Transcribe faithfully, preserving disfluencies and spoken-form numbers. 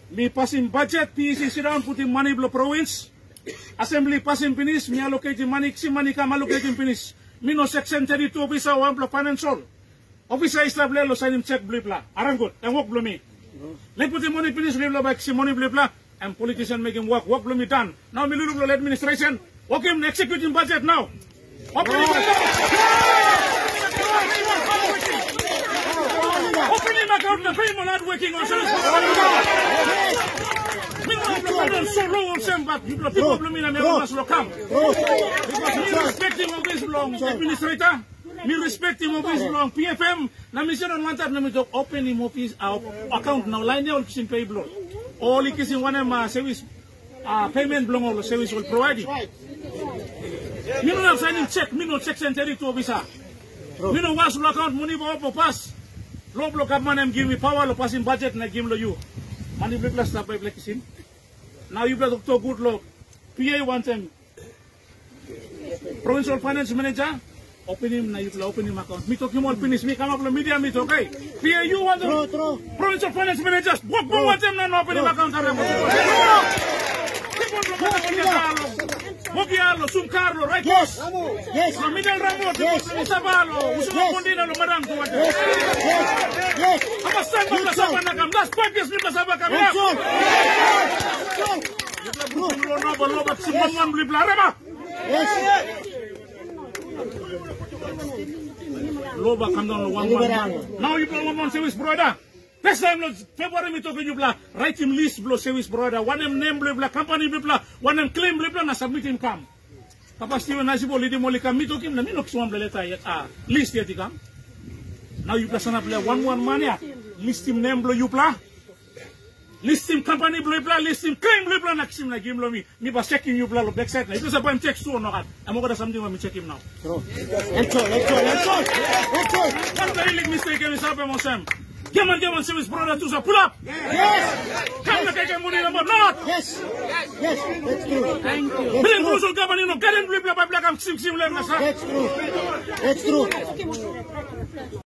me passing budget, P E C sit down, putting money below province. Assembly passing finish, me allocating money, si money come allocating finish. Me no section thirty-two officer, one block financial. Officer is la blelo, sign him check blue blah. Aram good, and work blow me. Let put the money finish, leave back, si money blue blah. And politician make him work, work blow me done. Now me little administration, work him executing budget now. Opening account, the payment not working on service. So low on some, but people people me na must come. Because me respecting of this long administrator, me respecting of this long P F M. Na mission on one time na me to open him office account now line all kissing pay blow. All kissing one of service uh, payment blow all service will provide it. Me no have signing check, me no check and thirty-two officer. Me no was account money for pass. Low block up man give me power, lo passing budget na give lo you. Money blue plus stop by black kissing. Now you got Doctor Good Law. P A one time. Provincial Finance Manager. Open him now, you can open him account. Me talk him all finish. Me come up the media meet, okay? P A you want the Provincial Finance Manager. What go want them now open him account? Mogialo, Sum Carlo, right? Yes. Yes. From Middle Ramot, Usabalo, Usumondina, Lomaran to what? Yes. Yes. I'm a son of the Sabanakam. That's five years with the Sabakam. Yes. Loba come down one one. Now you plan one one service brother. Next time, February me talking you blah. Write him list blow service brother. One him name blah blah company blah. One him claim blah blah na submit him come. Papa Steven Nasibo lidi moli come me talking na me no kiswam blah letter yet ah list yet come. Now you person blah one one money. List him name blah you blah. List him company blah blah. List him claim blah blah na kisim na game blah me. Me ba checking you blah lo back side na. Ito sa pa him check so no kat. Amo ko da something when me check him now. Let's go. Let's go. Let's go. Let's go. One very mistake me sabe mo Sam. Come on, come on, service brother to pull up. Yes. Come on, take a money number not. Yes. Yes. That's true. Thank you. Bring Russell company no. Get in, blip, blip, blip, blip, sim, sim, That's true. That's true.